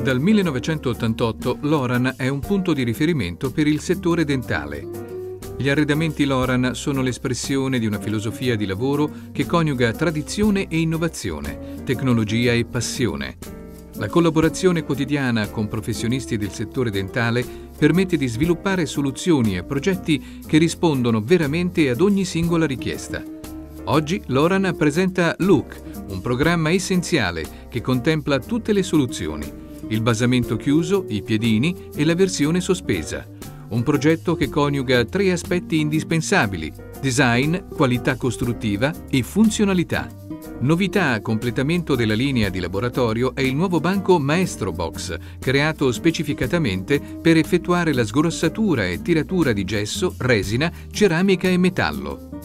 Dal 1988 Loran è un punto di riferimento per il settore dentale. Gli arredamenti Loran sono l'espressione di una filosofia di lavoro che coniuga tradizione e innovazione, tecnologia e passione. La collaborazione quotidiana con professionisti del settore dentale permette di sviluppare soluzioni e progetti che rispondono veramente ad ogni singola richiesta. Oggi Loran presenta Look, un programma essenziale che contempla tutte le soluzioni: il basamento chiuso, i piedini e la versione sospesa. Un progetto che coniuga tre aspetti indispensabili: design, qualità costruttiva e funzionalità. Novità a completamento della linea di laboratorio è il nuovo banco Maestro Box, creato specificatamente per effettuare la sgrossatura e tiratura di gesso, resina, ceramica e metallo.